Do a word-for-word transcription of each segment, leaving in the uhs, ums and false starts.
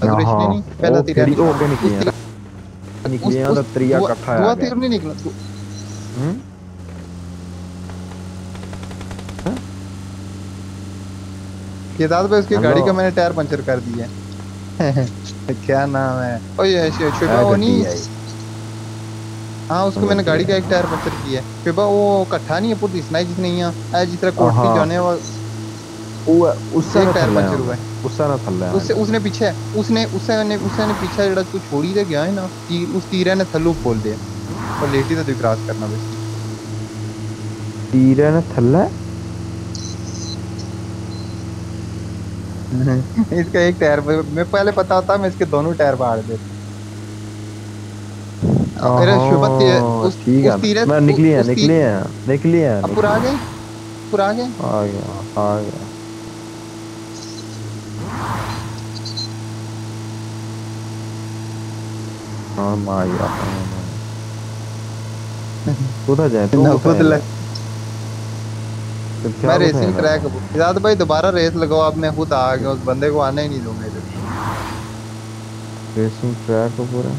अधूरे इसने हाँ नहीं पहला ओ तीर फिर ओ निकाल के उस निकली तीर है निकली उस है तो उस त्रिया दुआ इकट्ठा आ दुआ गया। तीर नहीं निकला दु, हम्म। हाँ? केदार भाई उसकी हेलो। गाड़ी का मैंने टायर पंचर कर दिया है। क्या नाम है ओ ये शि- शिवा ए वो गड्डी नहीं। आई। हाँ उसको मैंने गड्डी गाड़ी का आई। एक टायर पंचर किया है शिवा वो कट्ठा नहीं है पूरी दिसना है जिसने यहाँ जिस तरह कोटली हाँ जाने वाला वो उससे एक ना टायर थल्ले पंचर आने हुआ है। उससे ना थल्ले उससे आने। उसने पीछे उसने उसने ने उसने ने पीछे जरा तू छोड़ी दे गया है ना तीर उस तीर ने थल्लू खोल दिया और लेटी तो तू क्रॉस करना वैसी। तीरे ने थल्ले। इसका एक टायर मैं पहले पता होता मैं इसके दोनों टायर फाड़ देता। अरे शुभ हाँ उस ठीक है उस ना तीर मैं निकली है उस निकली तीर है निकली है अब पूरा निकली आ है। गए पूरा आ गए। आ गया आ गया। हाँ मार गया हाँ। कुदा जाए तू ना कुदा खुद है ले ले। तो मैं क्या कुदा है रेसिंग ले ट्रैक तो। याद भाई दोबारा रेस लगाओ अब मैं खुद आ गया उस बंदे को आने ही नहीं दूंगा इधर। रेसिंग ट्रैक हो पूरा।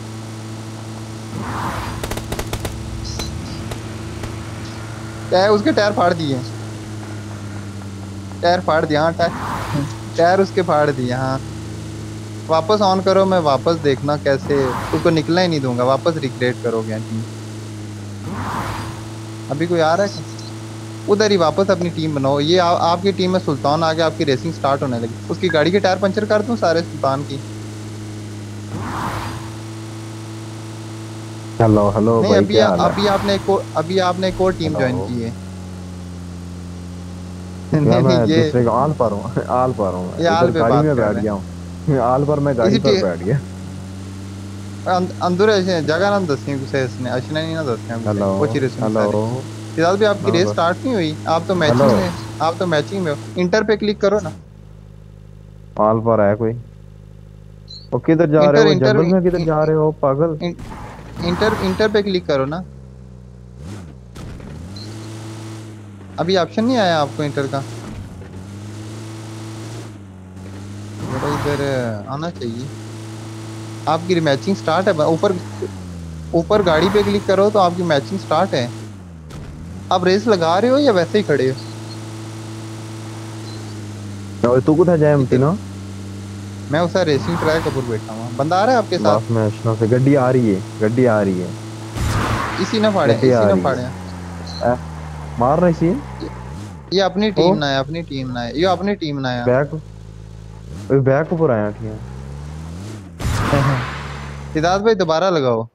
टायर उसके टायर फाड़ दिए टायर फाड़ दिया हाँ टायर टायर उसके फाड़ दिए हाँ। वापस ऑन करो मैं वापस देखना कैसे उसको निकलना ही नहीं दूंगा वापस रिक्रिएट करोगे टीम। अभी कोई आ रहा है क्या? उधर ही वापस अपनी टीम बनाओ ये आ, आपकी टीम में सुल्तान आ गया आपकी रेसिंग स्टार्ट होने लगी उसकी गाड़ी के टायर पंचर कर दूं सारे सुल्तान की। हेलो हेलो नहीं भाई अभी क्या हाल है। अभी आपने एक और अभी आपने एक और टीम हेलो। ज्वाइन की है। क्या नहीं मैं नहीं ये दूसरे का आल पर हूँ आल पर हूँ ये मैं हाल इधर पे गाड़ी बात में कर बैठ रहे गया हूँ आल पर मैं हैं गाड़ी इसी पर टी बैठ गया। अं- अंदर ऐसे जगह ना दसियां कुछ इसने अशना नहीं ना दसियां कुछ हेलो वो चीज रेसिंग हेलो सारी फिलहाल भी आपकी ना रेस बस। स्टार्ट नहीं हुई आप तो हेलो मैचिंग में आप तो मैचिंग में हो इंटर पे क्लिक करो ना। आल पर है कोई। वो किधर जा रहे इंटर हो इंटर जंगल में किधर जा रहे हो पागल। इंटर इंटर पे क्लिक करो ना। अभी ऑप्शन नहीं आया आपको इंटर का जरा इधर आना चाहिए। आपकी मैचिंग स्टार्ट है ऊपर ऊपर गाड़ी पे क्लिक करो तो आपकी मैचिंग स्टार्ट है। आप रेस लगा रहे हो या वैसे ही खड़े हो? ओए तू कुछ जाए इधर मतीनो। मैं उस रेसिंग ट्रैक के ऊपर बैठा हुआ बंदा आ रहा है आपके साथ। बस मैं स्नो से गड्डी आ रही है गड्डी आ रही है इसी ने फाड़े गड्डी इसी आ ने रही है। फाड़े ए, मार रही सी। ये, ये अपनी ओ टीम ना है अपनी टीम ना है ये अपनी टीम ना है। बैक ओए बैक ऊपर आया ठीक सिद्धार्थ भाई दोबारा लगाओ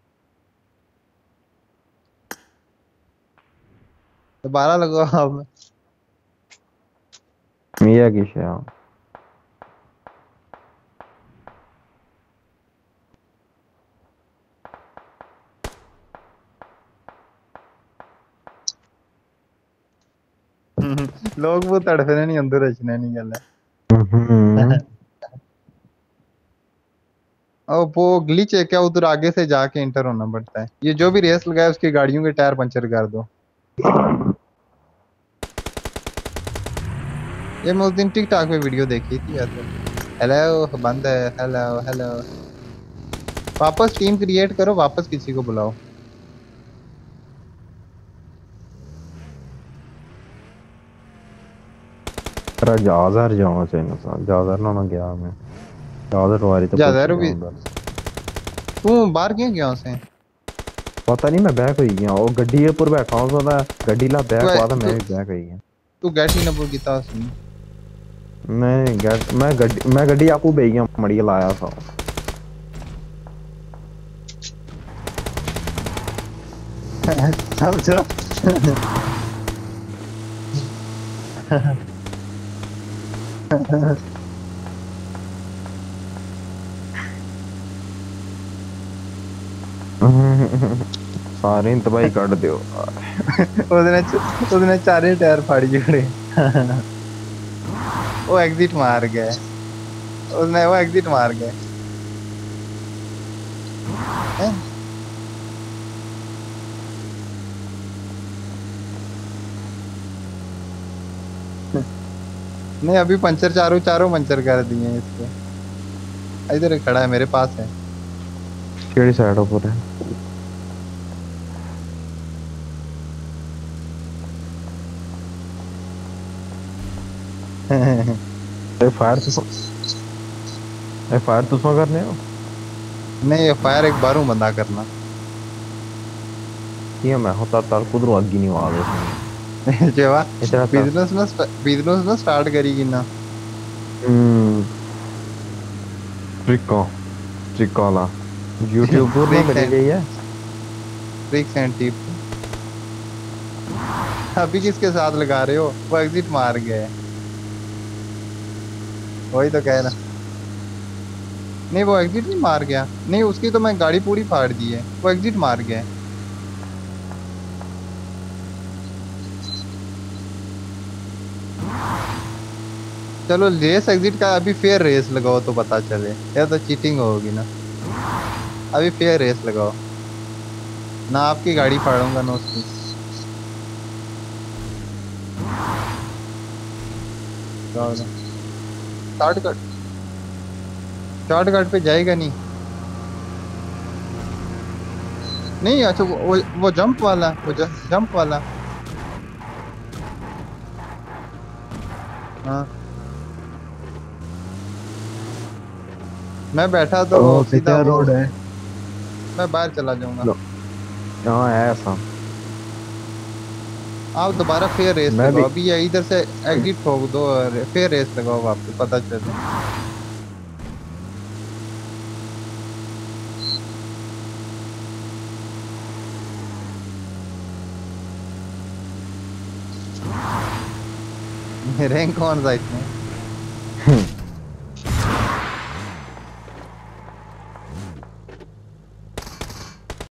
दोबारा लगाओ आप। है मिया की शया। लोग वो तड़फने नहीं अंदर रचने नहीं गल हम्म। है। और वो ग्लिच है क्या उधर आगे से जाके इंटर होना पड़ता है ये जो भी रेस लगाए उसकी गाड़ियों के टायर पंचर कर दो। ये मैं उस दिन टिकटॉक पे वीडियो देखी थी यार तो हेलो बंद है हेलो हेलो वापस टीम क्रिएट करो वापस किसी को बुलाओ। तेरा जाजर जाना चाहिए ना जाजर ना ना गया मैं जाजर वारी तो ज्यादा पुलिस यार भी जाऊंगा। तू बाहर क्यों गया उसे। पता नहीं मैं बैक हो गया वो गड्डी के ऊपर बैठा हूँ तो गड्डी ला तू बैक हुआ था तू मैं भी बैक हो गया। तू गैट ही नंबर किता उसने। मैं गड मैं गड्डी मैं गड्डी आपको भेज गया मड़ी लाया था। समझो। सारे तबाही कर दियो। उसने उसने चारे टायर फाड़ जोड़े। वो एग्जिट मार गए उसने वो एग्जिट मार गए हैं? नहीं अभी पंचर चारों चारों पंचर कर दिए हैं इसके। इधर खड़ा है मेरे पास है। केड़ी साइड ऊपर है? ए फायर तो ए फायर तो सो करने हो। नहीं ये फायर एक बार बंदा करना। ये मैं होता तार कुदरो आगे नहीं आ गया। जेवा इतना था। बिजनेस में बिजनेस में स्टार्ट करेगी ना। हम्म। ट्रिक ट्रिक वाला यूट्यूब पर ना ट्रिक्स बनी एंड गई है। Tricks and tips. अभी किसके साथ लगा रहे हो? वो एग्जिट मार गए। वही तो कह रहा। नहीं वो एग्जिट नहीं मार गया। नहीं उसकी तो मैं गाड़ी पूरी फाड़ दी है, वो एग्जिट मार गया। चलो रेस एग्जिट का अभी फेयर रेस लगाओ तो पता चले, या तो चीटिंग होगी ना। अभी फेयर रेस लगाओ ना, आपकी गाड़ी फाड़ूंगा ना उसकी। शॉर्टकट शॉर्टकट पे जाएगा नहीं। नहीं अच्छा वो वो, वो जंप वाला, वो जंप वाला। हाँ मैं बैठा तो ओ सीधा क्या वो, रोड है? मैं बाहर चला जाऊंगा। लो, हाँ है ऐसा। आप दोबारा फेयर रेस मैं भी लगाओ, अभी ये इधर से एग्जिट ठोक दो और फेयर रेस लगाओ वापस पता चले। रैंक कौन सा इसमें?